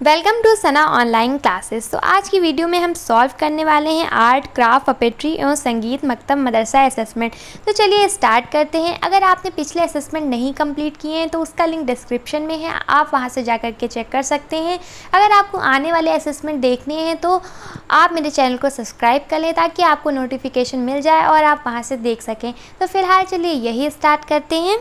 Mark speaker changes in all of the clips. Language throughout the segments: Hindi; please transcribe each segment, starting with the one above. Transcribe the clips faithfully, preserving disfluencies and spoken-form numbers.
Speaker 1: Welcome to Sana online classes. तो आज की वीडियो में हम सॉल्व करने वाले हैं आर्ट, क्राफ्ट, पपेट्री एवं संगीत मकतब मदरसा असेसमेंट। तो चलिए स्टार्ट करते हैं। अगर आपने पिछले असेसमेंट नहीं कंप्लीट किए हैं तो उसका लिंक डिस्क्रिप्शन में है, आप वहां से जा कर के चेक कर सकते हैं। अगर आपको आने वाले असेसमेंट देखने हैं तो आप मेरे चैनल को सब्सक्राइब कर लें ताकि आपको नोटिफिकेशन मिल जाए और आप वहाँ से देख सकें। तो फिलहाल चलिए यही स्टार्ट करते हैं।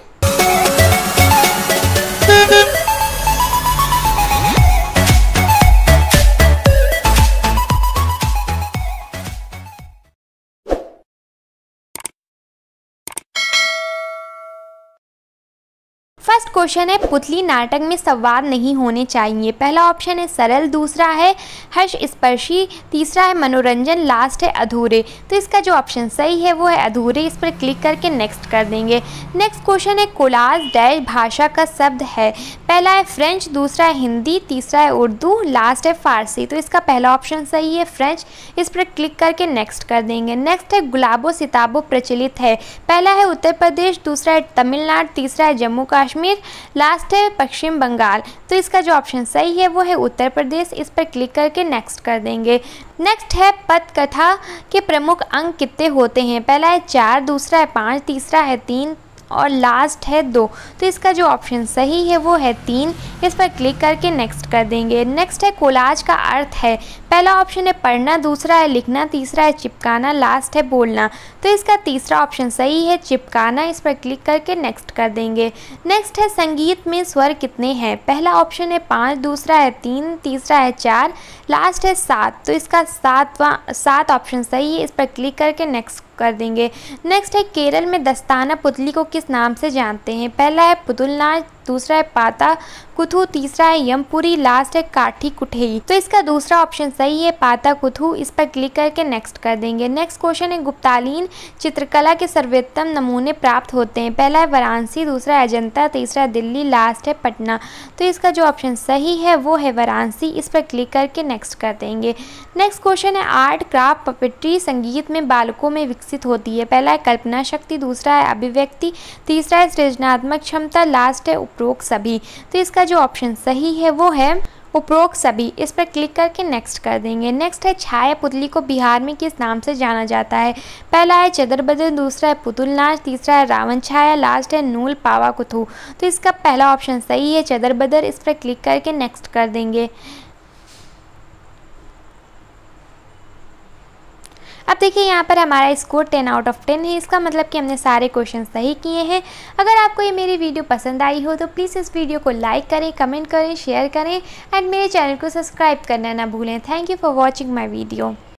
Speaker 1: फर्स्ट क्वेश्चन है, पुतली नाटक में संवाद नहीं होने चाहिए। पहला ऑप्शन है सरल, दूसरा है हर्ष स्पर्शी, तीसरा है मनोरंजन, लास्ट है अधूरे। तो इसका जो ऑप्शन सही है वो है अधूरे। इस पर क्लिक करके नेक्स्ट कर देंगे। नेक्स्ट क्वेश्चन है, कोलाज डैश भाषा का शब्द है। पहला है फ्रेंच, दूसरा है हिंदी, तीसरा है उर्दू, लास्ट है फारसी। तो इसका पहला ऑप्शन सही है फ्रेंच। इस पर क्लिक करके नेक्स्ट कर देंगे। नेक्स्ट है गुलाबो सिताबो प्रचलित है। पहला है उत्तर प्रदेश, दूसरा है तमिलनाडु, तीसरा है जम्मू कश्मीर, लास्ट है पश्चिम बंगाल। तो इसका जो ऑप्शन सही है वो है उत्तर प्रदेश। इस पर क्लिक करके नेक्स्ट कर देंगे। नेक्स्ट है पदकथा के प्रमुख अंक कितने होते हैं। पहला है चार, दूसरा है पाँच, तीसरा है तीन और लास्ट है दो। तो इसका जो ऑप्शन सही है वो है तीन। इस पर क्लिक करके नेक्स्ट कर देंगे। नेक्स्ट है कोलाज का अर्थ है। पहला ऑप्शन है पढ़ना, दूसरा है लिखना, तीसरा है चिपकाना, लास्ट है बोलना। तो इसका तीसरा ऑप्शन सही है चिपकाना। इस पर क्लिक करके नेक्स्ट कर देंगे। नेक्स्ट है संगीत में स्वर कितने हैं। पहला ऑप्शन है पाँच, दूसरा है तीन, तीसरा है चार, लास्ट है सात। तो इसका सातवां सात ऑप्शन सही है। इस पर क्लिक करके नेक्स्ट कर देंगे। नेक्स्ट है केरल में दस्ताना पुतली को किस नाम से जानते हैं। पहला है पुतुल नाच, दूसरा है पाता कुथु, तीसरा है यमपुरी, लास्ट है काठी कुठेई। तो इसका दूसरा ऑप्शन सही है पाता कुथु। इस पर क्लिक करके नेक्स्ट कर देंगे। नेक्स्ट क्वेश्चन है गुप्तालीन चित्रकला के सर्वोत्तम नमूने प्राप्त होते हैं। पहला है वाराणसी, दूसरा है अजंता, तीसरा है दिल्ली, लास्ट है पटना। तो इसका जो ऑप्शन सही है वो है वाराणसी। इस पर क्लिक करके नेक्स्ट कर देंगे। नेक्स्ट क्वेश्चन है आर्ट, क्राफ्ट, पपेट्री संगीत में बालकों में विकसित होती है। पहला है कल्पना शक्ति, दूसरा है अभिव्यक्ति, तीसरा है सृजनात्मक क्षमता, लास्ट है उपरोक्त सभी। तो इसका जो ऑप्शन सही है वो है उपरोक्त सभी। इस पर क्लिक करके नेक्स्ट कर देंगे। नेक्स्ट है छाया पुतली को बिहार में किस नाम से जाना जाता है। पहला है चदर बदर, दूसरा है पुतुल नाच, तीसरा है रावण छाया, लास्ट है नूल पावा कुथु। तो इसका पहला ऑप्शन सही है चदर बदर। इस पर क्लिक करके नेक्स्ट कर देंगे। अब देखिए यहाँ पर हमारा score ten out of ten है। इसका मतलब कि हमने सारे क्वेश्चन सही किए हैं। अगर आपको ये मेरी वीडियो पसंद आई हो तो प्लीज़ इस वीडियो को लाइक करें, कमेंट करें, शेयर करें एंड मेरे चैनल को सब्सक्राइब करना ना भूलें। Thank you for watching my video.